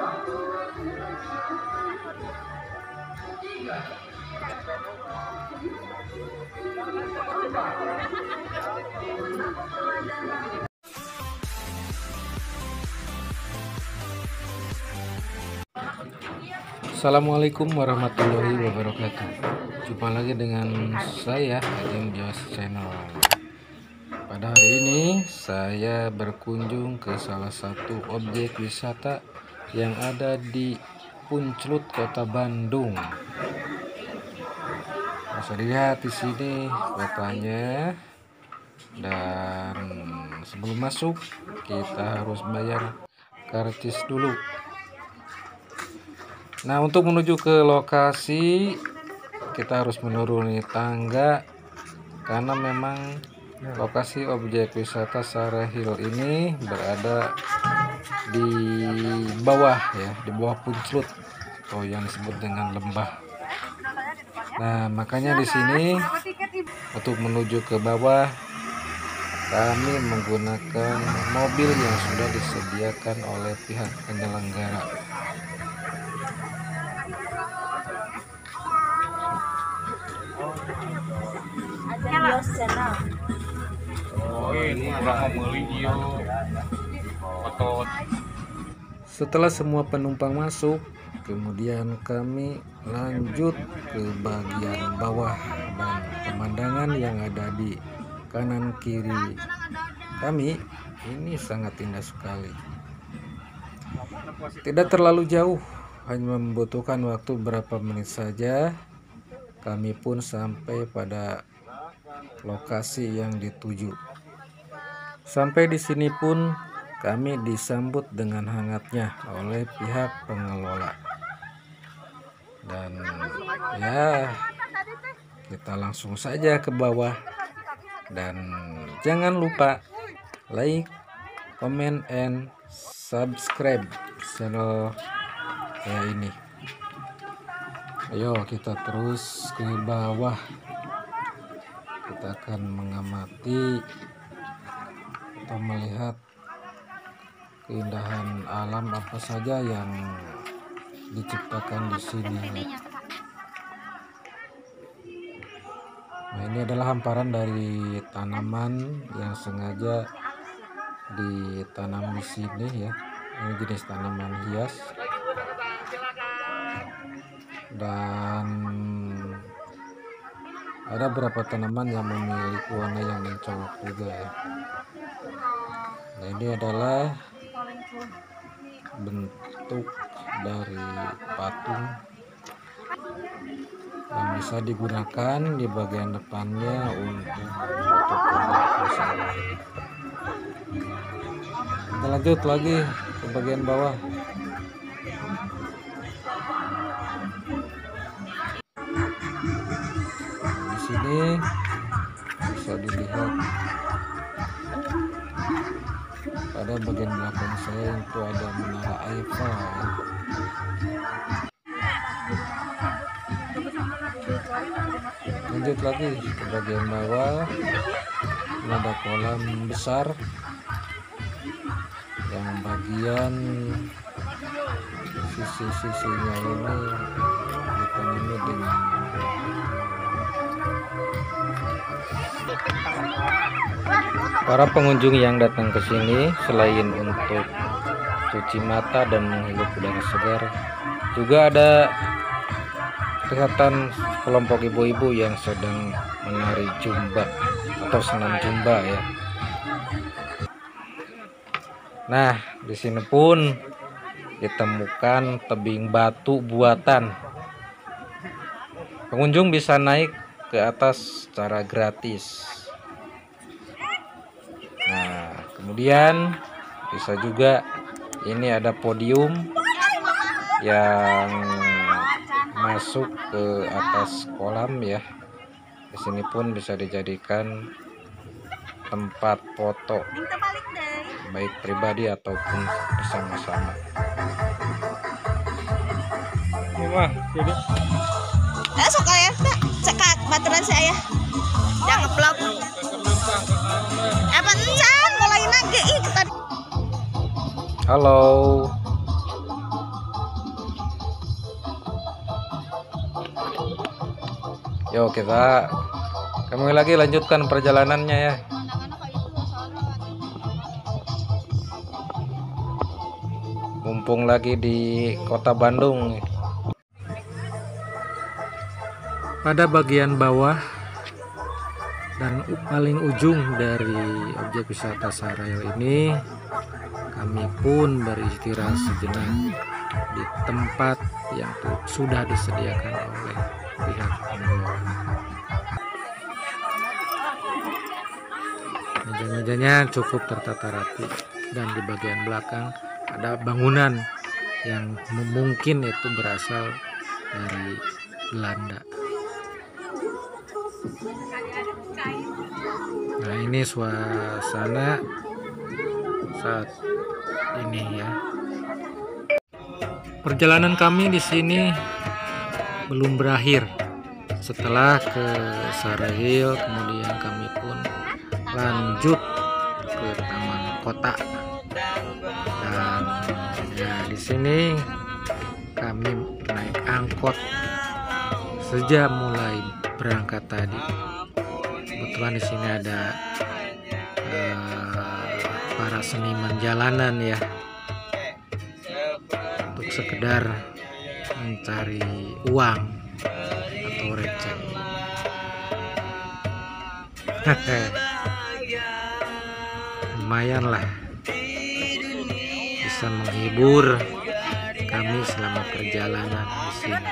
Assalamualaikum warahmatullahi wabarakatuh. Jumpa lagi dengan saya Adim Jawas Channel. Pada hari ini saya berkunjung ke salah satu objek wisata yang ada di Punclut, Kota Bandung. Bisa dilihat di sini kotanya, dan sebelum masuk kita harus bayar karcis dulu. Nah, untuk menuju ke lokasi kita harus menuruni tangga karena memang lokasi objek wisata Sare Hill ini berada di bawah ya, di bawah Punclut atau yang disebut dengan lembah. Nah, makanya di sini untuk menuju ke bawah kami menggunakan mobil yang sudah disediakan oleh pihak penyelenggara. Setelah semua penumpang masuk, kemudian kami lanjut ke bagian bawah, dan pemandangan yang ada di kanan kiri kami ini sangat indah sekali. Tidak terlalu jauh, hanya membutuhkan waktu berapa menit saja kami pun sampai pada lokasi yang dituju. Sampai di sini pun kami disambut dengan hangatnya oleh pihak pengelola. Dan ya, kita langsung saja ke bawah. Dan jangan lupa like, comment, and subscribe channel saya ini. Ayo kita terus ke bawah. Kita akan mengamati atau melihat keindahan alam apa saja yang diciptakan di sini. Nah, ini adalah hamparan dari tanaman yang sengaja ditanam di sini ya. Ini jenis tanaman hias. Dan ada beberapa tanaman yang memiliki warna yang mencolok juga ya. Nah, ini adalah bentuk dari patung yang bisa digunakan di bagian depannya untuk bersama. Kita lanjut lagi ke bagian bawah. Di sini bisa dilihat pada bagian belakang saya itu ada menara Eiffel ya. Lanjut lagi ke bagian bawah, ada kolam besar yang bagian sisi-sisinya ini ditanami dengan para pengunjung yang datang ke sini. Selain untuk cuci mata dan menghirup udara segar, juga ada kelihatan kelompok ibu-ibu yang sedang menari jumba atau senam jumba ya. Nah, di sini pun ditemukan tebing batu buatan. Pengunjung bisa naik ke atas secara gratis. Nah, kemudian bisa juga ini ada podium yang masuk ke atas kolam ya. Di sini pun bisa dijadikan tempat foto, baik pribadi ataupun bersama-sama. Jadi sok ya, cekak baturan saya yang ngeplok. Apa encan mulai nage ih. Halo. Yuk kami lagi lanjutkan perjalanannya ya. Mumpung lagi di kota Bandung. Pada bagian bawah dan paling ujung dari objek wisata Sarahil ini, kami pun beristirahat sejenak di tempat yang sudah disediakan oleh pihak pengelola. Meja-mejanya cukup tertata rapi dan di bagian belakang ada bangunan yang mungkin itu berasal dari Belanda. Nah, ini suasana saat ini ya. Perjalanan kami di sini belum berakhir. Setelah ke Sarahil, kemudian kami pun lanjut ke taman kota. Dan ya di sini kami naik angkot sejak mulai berangkat tadi. Kebetulan di sini ada para seniman jalanan ya, untuk sekedar mencari uang atau receh. Lumayan lah, bisa menghibur kami selama perjalanan di sini.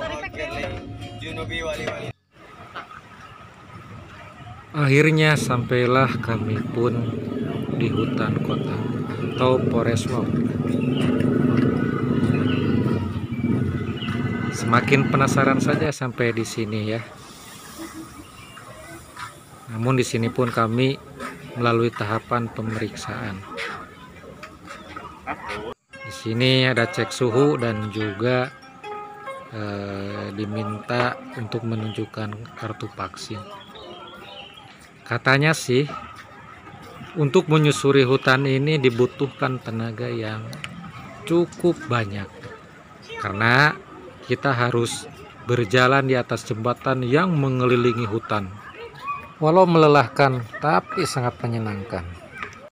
Akhirnya sampailah kami pun di hutan kota atau Forest Walk. Semakin penasaran saja sampai di sini ya. Namun di sini pun kami melalui tahapan pemeriksaan. Di sini ada cek suhu dan juga diminta untuk menunjukkan kartu vaksin. Katanya sih untuk menyusuri hutan ini dibutuhkan tenaga yang cukup banyak, karena kita harus berjalan di atas jembatan yang mengelilingi hutan. Walau melelahkan, tapi sangat menyenangkan.